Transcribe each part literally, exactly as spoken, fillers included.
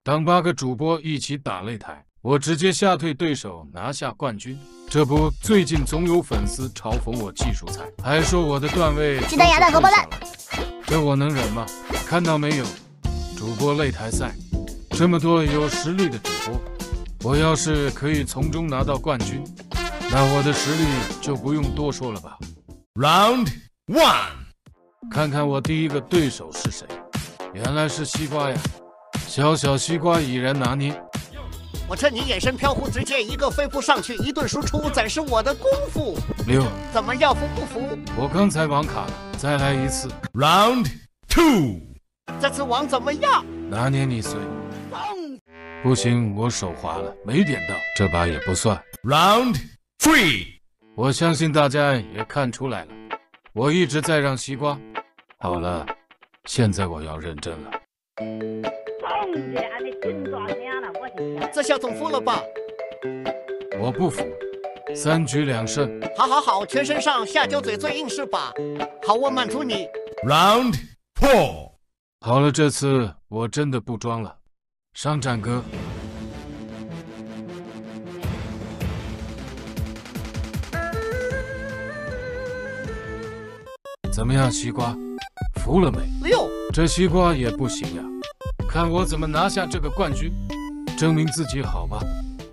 当八个主播一起打擂台，我直接吓退对手，拿下冠军。这不，最近总有粉丝嘲讽我技术菜，还说我的段位鸡蛋、鸭蛋、荷包蛋， 这我能忍吗？看到没有，主播擂台赛，这么多有实力的主播，我要是可以从中拿到冠军，那我的实力就不用多说了吧。 Round one， 看看我第一个对手是谁？原来是西瓜呀！小小西瓜已然拿捏。 我趁你眼神飘忽之间，一个飞扑上去，一顿输出，展示我的功夫。 六， 怎么样，服不服？ 我刚才网卡了，再来一次。 Round two， 这次网怎么样？ 拿捏你碎。不行，我手滑了，没点到，这把也不算。 Round three， 我相信大家也看出来了，我一直在让西瓜。好了，现在我要认真了。 这下总服了吧？ 我不服，三局两胜。 好好好，全身上下酒嘴最硬是吧？好，我满足你。 Round four， 好了，这次我真的不装了，上战歌。怎么样，西瓜？服了没？ 六， 这西瓜也不行呀，看我怎么拿下这个冠军，证明自己好吧。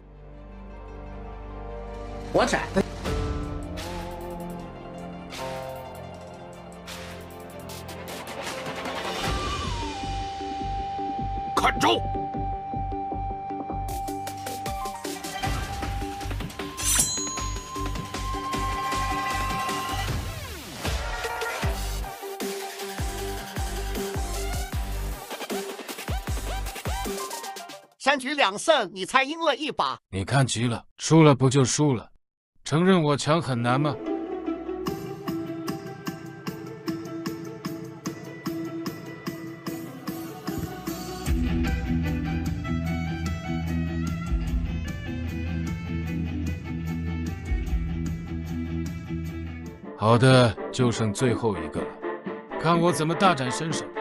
我斩。 看招！ 三局两胜，你才赢了一把。 你看急了，输了不就输了？承认我强很难吗？好的，就剩最后一个了，看我怎么大展身手。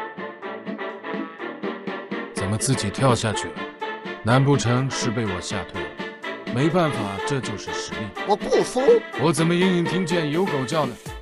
怎么自己跳下去了？难不成是被我吓退了？没办法，这就是实力。 我不服。 我怎么隐隐听见有狗叫呢？